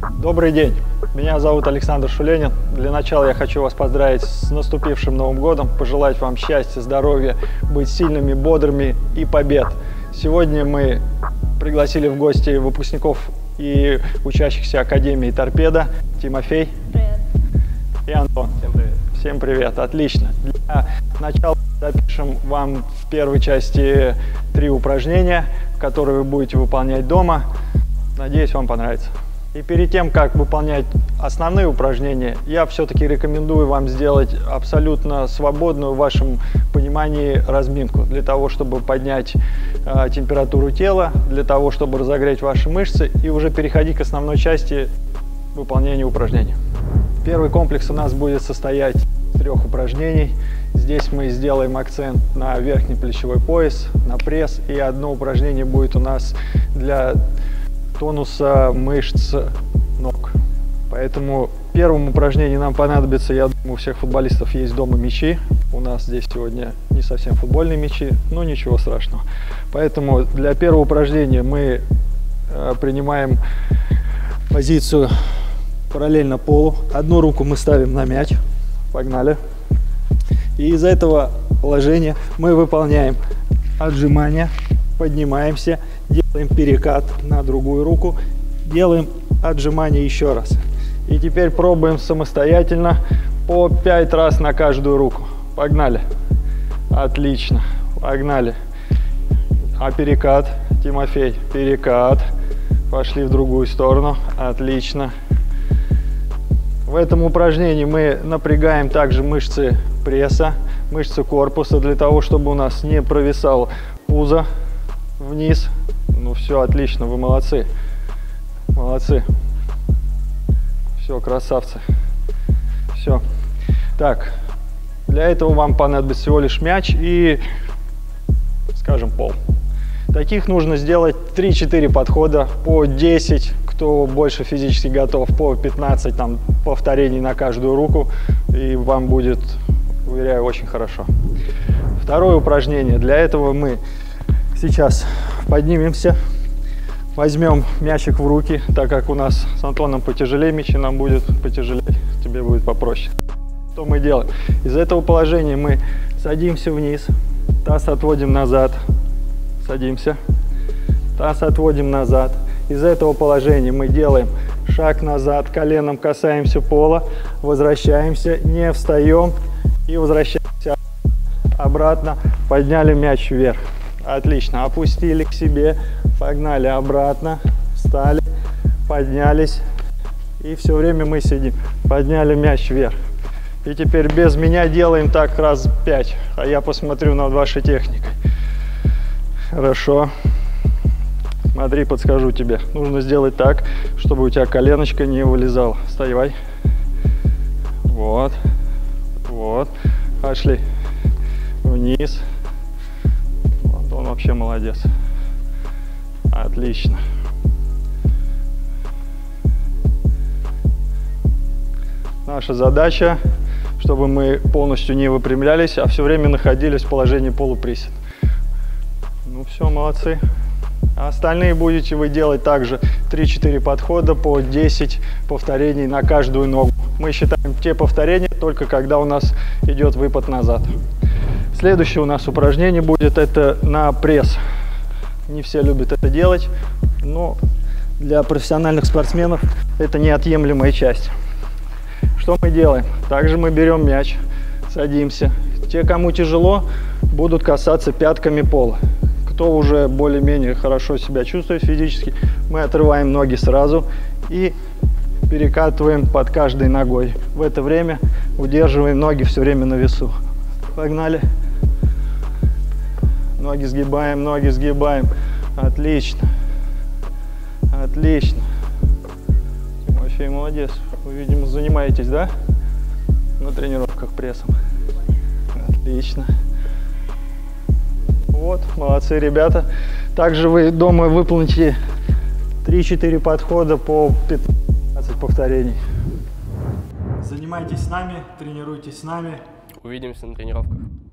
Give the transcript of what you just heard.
Добрый день, меня зовут Александр Шуленин. Для начала я хочу вас поздравить с наступившим Новым годом, пожелать вам счастья, здоровья, быть сильными, бодрыми и побед. Сегодня мы пригласили в гости выпускников и учащихся Академии Торпедо. Тимофей. Привет. И Антон. Всем привет. Всем привет, отлично. Для начала запишем вам в первой части 3 упражнения, которые вы будете выполнять дома. Надеюсь, вам понравится. И перед тем, как выполнять основные упражнения, я все-таки рекомендую вам сделать абсолютно свободную в вашем понимании разминку, для того, чтобы поднять температуру тела, для того, чтобы разогреть ваши мышцы и уже переходить к основной части выполнения упражнений. Первый комплекс у нас будет состоять из 3 упражнений. Здесь мы сделаем акцент на верхний плечевой пояс, на пресс, и одно упражнение будет у нас для тонуса мышц ног. Поэтому в первом упражнении нам понадобится, я думаю, у всех футболистов есть дома мячи. У нас здесь сегодня не совсем футбольные мячи, но ничего страшного. Поэтому для первого упражнения мы принимаем позицию параллельно полу. Одну руку мы ставим на мяч. Погнали. И из этого положения мы выполняем отжимания, поднимаемся, делаем перекат на другую руку, делаем отжимания еще раз. И теперь пробуем самостоятельно по 5 раз на каждую руку. Погнали. Отлично. Погнали. А перекат, Тимофей, перекат. Пошли в другую сторону. Отлично. В этом упражнении мы напрягаем также мышцы пресса, мышцы корпуса, для того, чтобы у нас не провисало пузо вниз. Ну все, отлично, вы молодцы. Молодцы. Все, красавцы. Все. Так, для этого вам понадобится всего лишь мяч и, скажем, пол. Таких нужно сделать 3-4 подхода по 10, кто больше физически готов, по 15 там, повторений на каждую руку, и вам будет, уверяю, очень хорошо. Второе упражнение. Для этого мы сейчас поднимемся, возьмем мячик в руки, так как у нас с Антоном потяжелее мячи, нам будет потяжелее, тебе будет попроще. Что мы делаем? Из этого положения мы садимся вниз, таз отводим назад, садимся, таз отводим назад. Из этого положения мы делаем шаг назад, коленом касаемся пола, возвращаемся, не встаем и возвращаемся обратно, подняли мяч вверх. Отлично, опустили к себе, погнали обратно, встали, поднялись, и все время мы сидим, подняли мяч вверх. И теперь без меня делаем так раз 5, а я посмотрю над вашей техникой. Хорошо. Смотри, подскажу тебе. Нужно сделать так, чтобы у тебя коленочка не вылезала. Вставай. Вот. Вот. Пошли. Вниз. Вот он вообще молодец. Отлично. Наша задача, чтобы мы полностью не выпрямлялись, а все время находились в положении полуприсед. Ну все, молодцы. А остальные будете вы делать также 3-4 подхода по 10 повторений на каждую ногу. Мы считаем те повторения только когда у нас идет выпад назад. Следующее у нас упражнение будет это на пресс. Не все любят это делать, но для профессиональных спортсменов это неотъемлемая часть. Что мы делаем? Также мы берем мяч, садимся. Те, кому тяжело, будут касаться пятками пола. Кто уже более-менее хорошо себя чувствует физически, мы отрываем ноги сразу и перекатываем под каждой ногой. В это время удерживаем ноги все время на весу. Погнали. Ноги сгибаем, ноги сгибаем. Отлично. Отлично. Тимофей молодец. Вы, видимо, занимаетесь, да? На тренировках прессом. Отлично. Вот, молодцы, ребята. Также вы дома выполните 3-4 подхода по 15 повторений. Занимайтесь с нами, тренируйтесь с нами. Увидимся на тренировках.